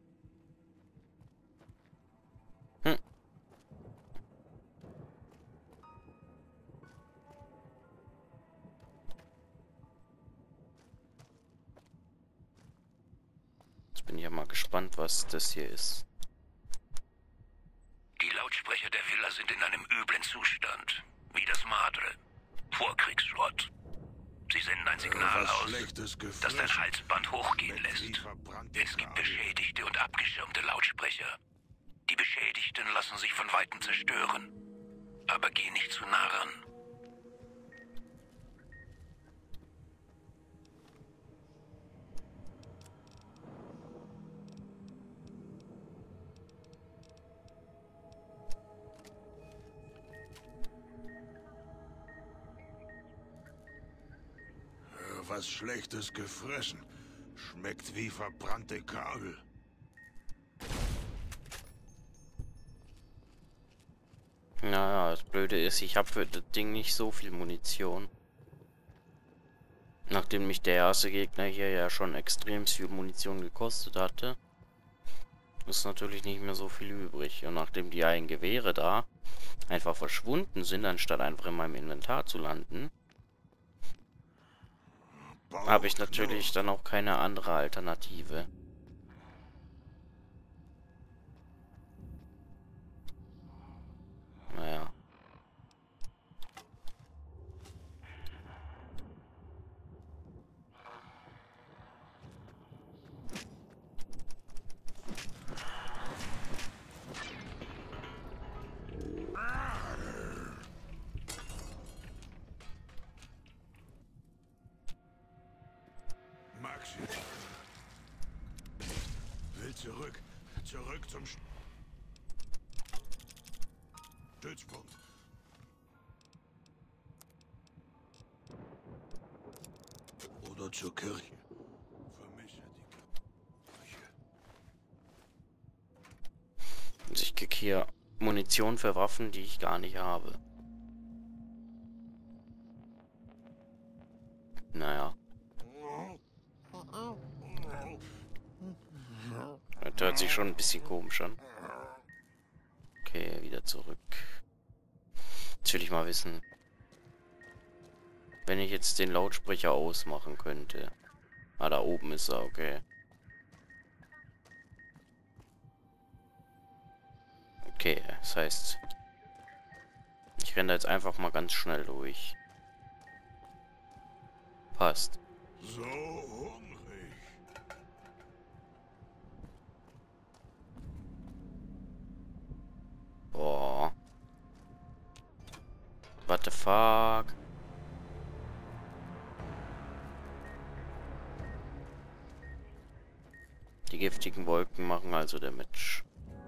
Hm. Jetzt bin ich ja mal gespannt, was das hier ist. Die Lautsprecher der Villa sind in einem üblen Zustand. Wie das Madre. Vorkriegsschrott. Sie senden ein Signal Was aus, Schlechtes das gefressen. dein Halsband hochgehen Schmeckt wie lässt. verbrannte Es gibt Kabel. beschädigte und abgeschirmte Lautsprecher. Die Beschädigten lassen sich von Weitem zerstören. Aber geh nicht zu nah ran. Was Schlechtes gefressen. Schmeckt wie verbrannte Kabel. Naja, das Blöde ist, ich habe für das Ding nicht so viel Munition. Nachdem mich der erste Gegner hier ja schon extrem viel Munition gekostet hatte, ist natürlich nicht mehr so viel übrig. Und nachdem die einen Gewehre da einfach verschwunden sind, anstatt einfach in meinem Inventar zu landen, habe ich natürlich dann auch keine andere Alternative. Naja. Maxi. Will zurück. Zurück zum St- Stützpunkt. Oder zur Kirche. Vermisse die Kirche. Also ich krieg hier Munition für Waffen, die ich gar nicht habe. Naja. Das hört sich schon ein bisschen komisch an. Okay, wieder zurück. Jetzt will ich mal wissen, wenn ich jetzt den Lautsprecher ausmachen könnte. Ah, da oben ist er, okay. Okay, das heißt, ich renne da jetzt einfach mal ganz schnell durch. Passt. So hungrig. Boah. What the fuck? Die giftigen Wolken machen also Damage.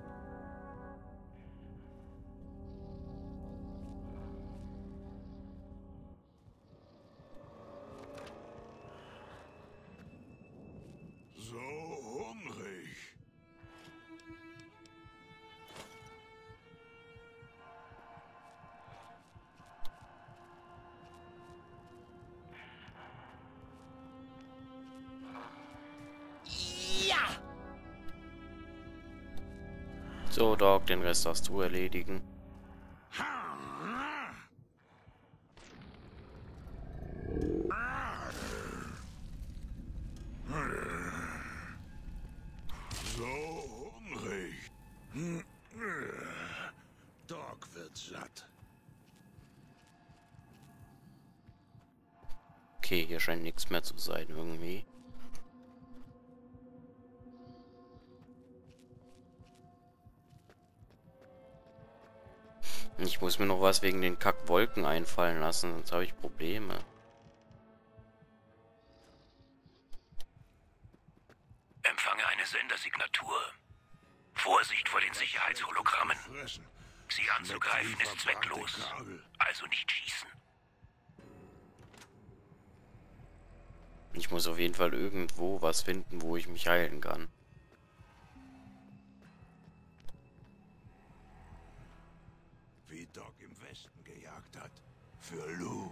So hungrig. So, Dog, den Rest hast du erledigen. So hungrig. Doc wird satt. Okay, hier scheint nichts mehr zu sein irgendwie. Ich muss mir noch was wegen den Kackwolken einfallen lassen, sonst habe ich Probleme. Empfange eine Sendersignatur. Vorsicht vor den Sicherheitshologrammen. Fressen. Sie anzugreifen ist zwecklos. Also nicht schießen. Ich muss auf jeden Fall irgendwo was finden, wo ich mich heilen kann. Wie Doc im Westen gejagt hat. Für Lou.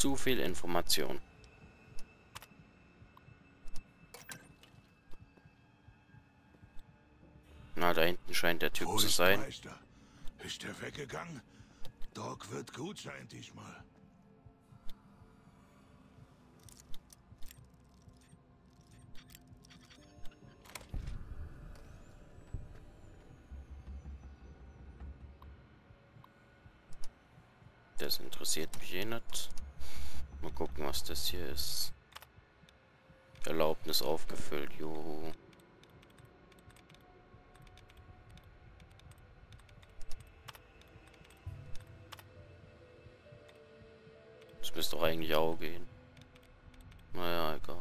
Zu viel Information. Na, da hinten scheint der Typ Wo zu ist sein. Meister? Ist er weggegangen? Doc wird gut sein diesmal. Das interessiert mich eh nicht. Mal gucken, was das hier ist. Erlaubnis aufgefüllt, juhu. Das müsste doch eigentlich auch gehen. Naja, egal.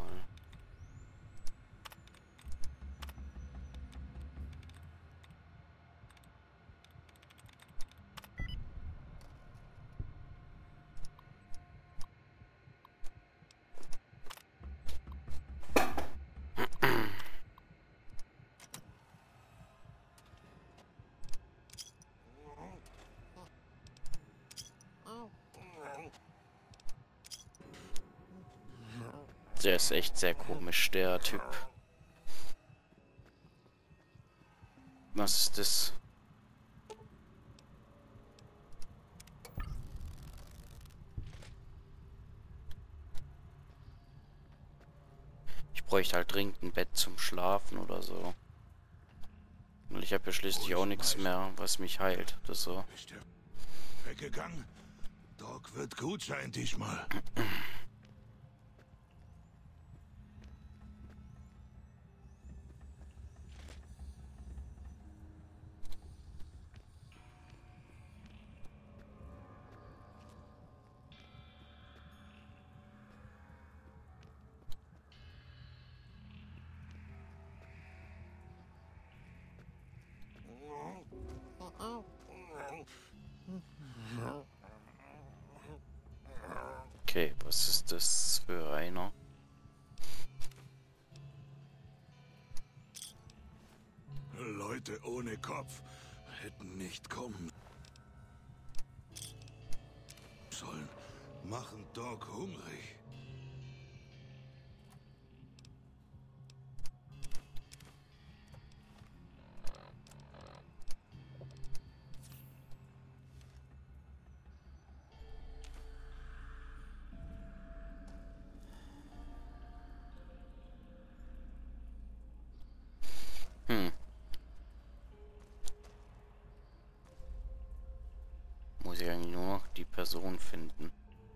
Der ist echt sehr komisch, der Typ. Was ist das? Ich bräuchte halt dringend ein Bett zum Schlafen oder so. Und ich habe ja schließlich auch nichts mehr, was mich heilt oder so. Ist er weggegangen? Doc wird gut sein diesmal. Okay, was ist das für einer? Leute ohne Kopf hätten nicht kommen sollen. Machen Doc hungrig. Hm. Muss ich eigentlich nur noch die Person finden.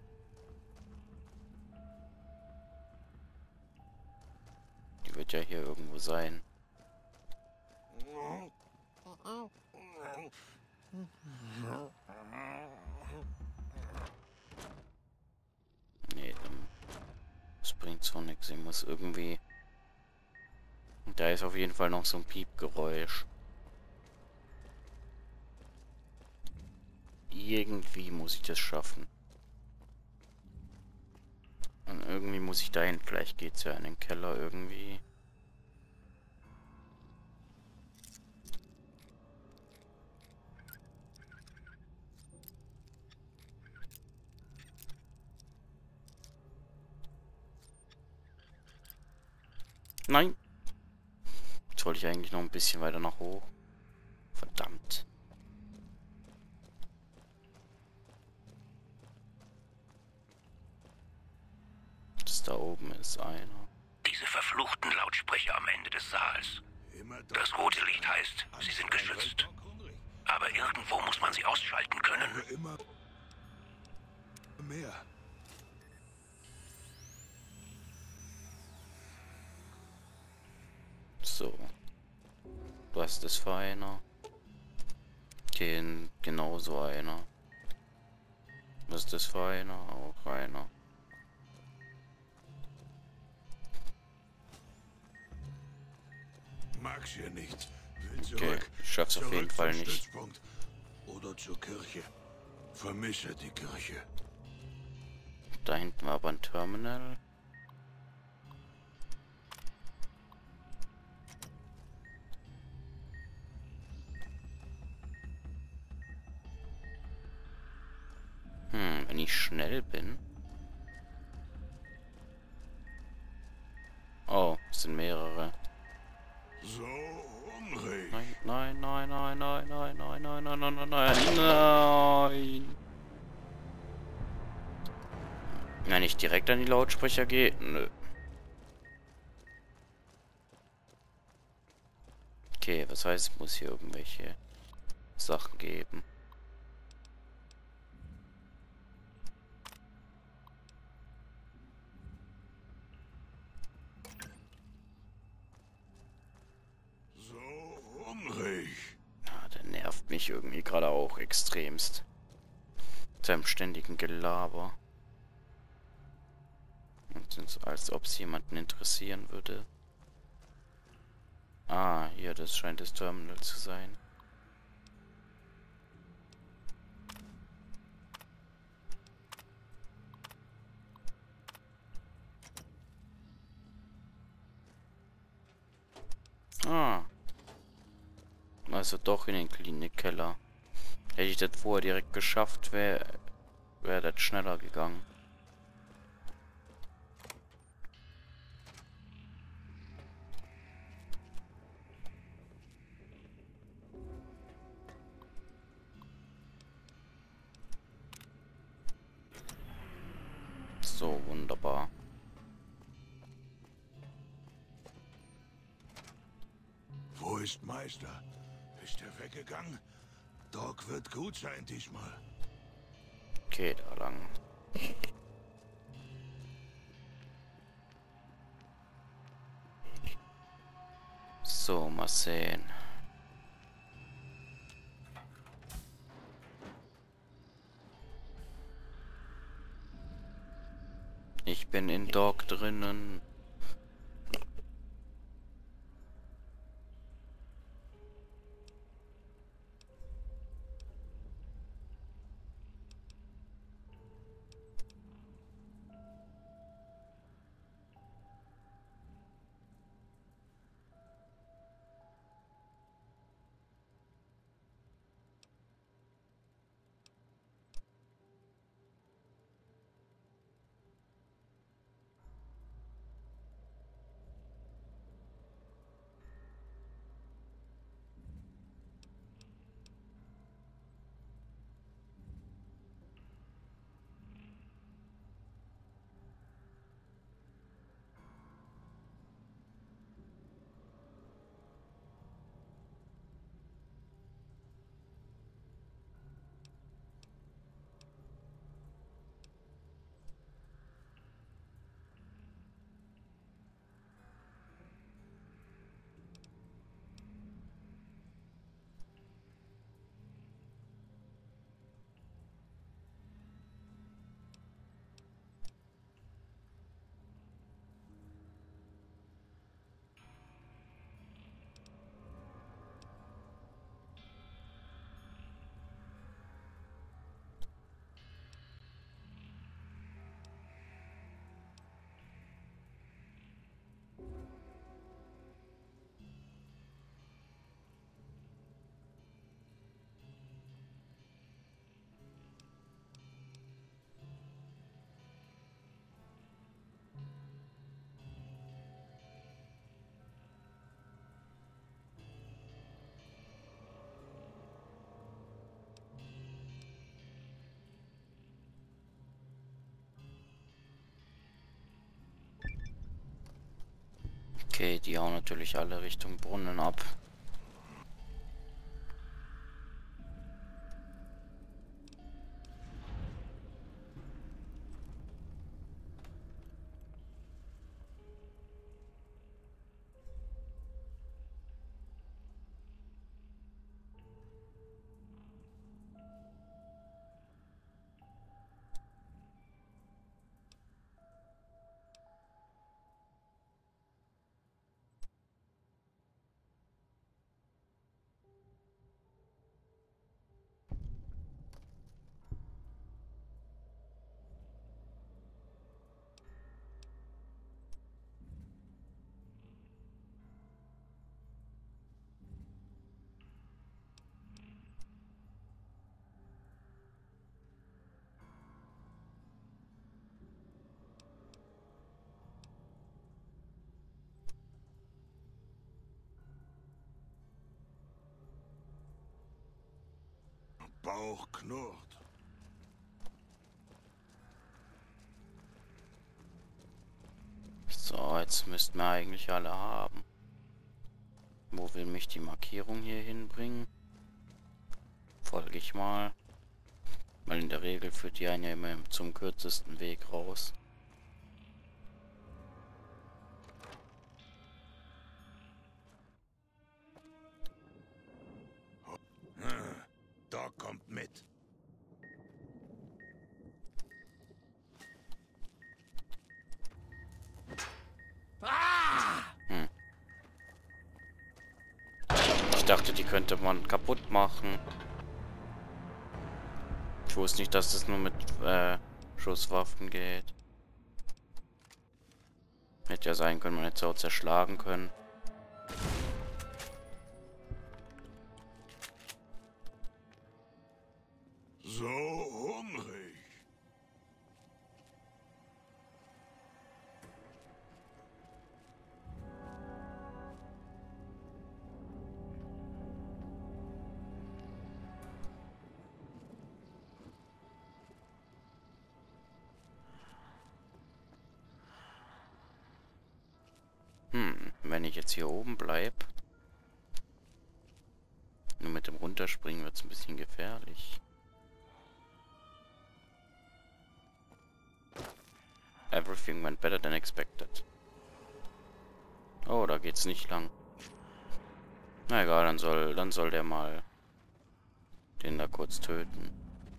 Die wird ja hier irgendwo sein. Nee, dann... Das bringt so nichts. Ich muss irgendwie... Da ist auf jeden Fall noch so ein Piepgeräusch. Irgendwie muss ich das schaffen. Und irgendwie muss ich dahin. Vielleicht geht's ja in den Keller irgendwie. Nein. Jetzt wollte ich eigentlich noch ein bisschen weiter nach hoch. Verdammt. Das da oben ist einer. Diese verfluchten Lautsprecher am Ende des Saals. Immer Doc Das rote Licht heißt, sie sind geschützt. Aber irgendwo muss man sie ausschalten können. Immer mehr. So. Was ist das für einer? Den genauso einer. Was ist das für einer? Auch einer. Mag's hier nicht. Will Okay, zurück. ich schaff's auf Zurück jeden Fall zum nicht. Stützpunkt. Oder zur Kirche. Vermisse die Kirche. Da hinten war aber ein Terminal. Hm, wenn ich schnell bin. Es sind mehrere. So hungrig. Nein, nein, nein, nein, nein, nein, nein, nein, nein, nein, nein, nein, nein. Wenn ich direkt an die Lautsprecher gehe? Nö. Okay, was heißt, es muss hier irgendwelche Sachen geben. So hungrig. Ja, der nervt mich irgendwie gerade auch extremst. Mit seinem ständigen Gelaber. Und als ob es jemanden interessieren würde. Ah, hier, das scheint das Terminal zu sein. Ah. Also doch in den Klinikkeller. Hätte ich das vorher direkt geschafft, wäre wär das schneller gegangen. So, wunderbar. Wo ist Meister? Ist er weggegangen? Doc wird gut sein diesmal. Okay, da lang. So, mal sehen. Ich bin in Doc drinnen. Okay, die hauen natürlich alle Richtung Brunnen ab. Bauch knurrt. So, jetzt müssten wir eigentlich alle haben. Wo will mich die Markierung hier hinbringen? Folge ich mal. Weil in der Regel führt die einen ja immer zum kürzesten Weg raus. Hm, Doc kommt mit. Hm. Ich dachte, die könnte man kaputt machen. Ich wusste nicht, dass das nur mit äh, Schusswaffen geht. Hätte ja sein können, man hätte es auch zerschlagen können. So hungrig. Hm, wenn ich jetzt hier oben bleibe. Nur mit dem Runterspringen wird es ein bisschen gefährlich. Everything went better than expected. Oh, da geht's nicht lang. Na egal, dann soll, dann soll der mal den da kurz töten.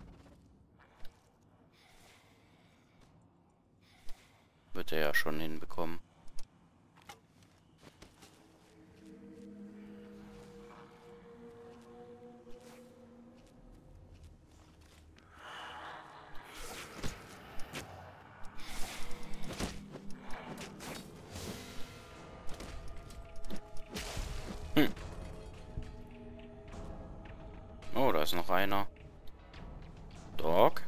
Wird er ja schon hinbekommen. Hm. Oh, da ist noch einer. Dog?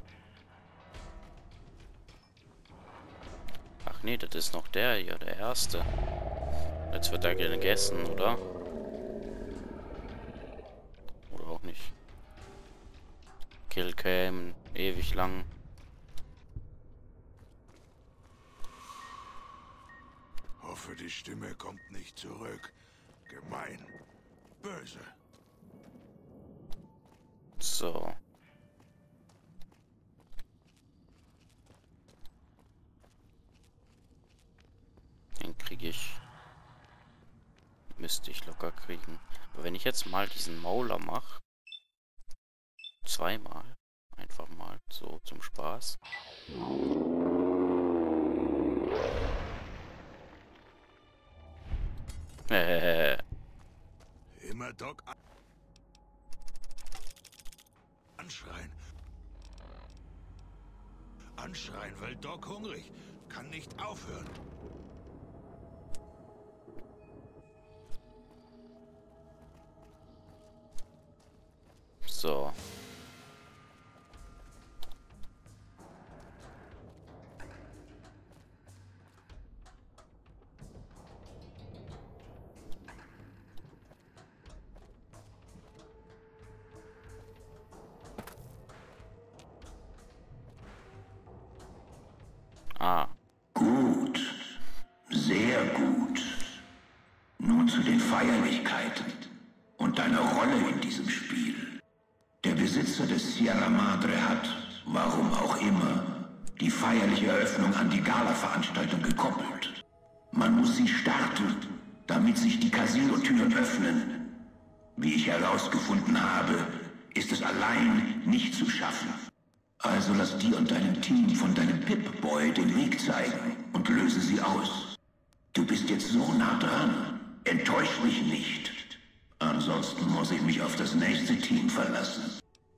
Ach nee, das ist noch der hier, der erste. Jetzt wird er gegessen, oder? Oder auch nicht. Killcam, ewig lang. Hoffe, die Stimme kommt nicht zurück. Gemein. Böse. So. Den kriege ich. Müsste ich locker kriegen. Aber wenn ich jetzt mal diesen Mauler mache. Zweimal. Einfach mal so zum Spaß. Äh. Immer Doc an anschreien. Anschreien, weil Doc hungrig. Kann nicht aufhören. So. Ah. Gut. Sehr gut. Nun zu den Feierlichkeiten und deiner Rolle in diesem Spiel. Der Besitzer des Sierra Madre hat, warum auch immer, die feierliche Eröffnung an die Gala-Veranstaltung gekoppelt. Man muss sie starten, damit sich die Casino-Türen öffnen. Wie ich herausgefunden habe, ist es allein nicht zu schaffen. Also lass dir und deinem Team von deinem Pip-Boy den Weg zeigen und löse sie aus. Du bist jetzt so nah dran. Enttäusch mich nicht. Ansonsten muss ich mich auf das nächste Team verlassen.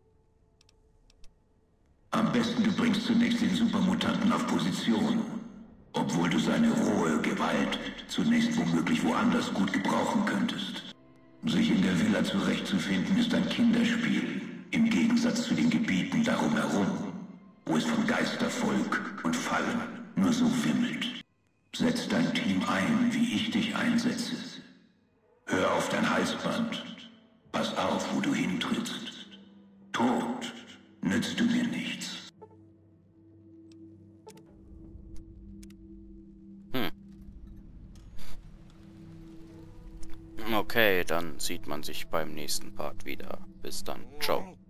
Am besten du bringst zunächst den Supermutanten auf Position. Obwohl du seine rohe Gewalt zunächst womöglich woanders gut gebrauchen könntest. Sich in der Villa zurechtzufinden ist ein Kinderspiel. Im Gegensatz zu den Gebieten darum herum, wo es von Geistervolk und Fallen nur so wimmelt. Setz dein Team ein, wie ich dich einsetze. Hör auf dein Halsband. Pass auf, wo du hintrittst. Tod Okay, dann sieht man sich beim nächsten Part wieder. Bis dann. Ciao.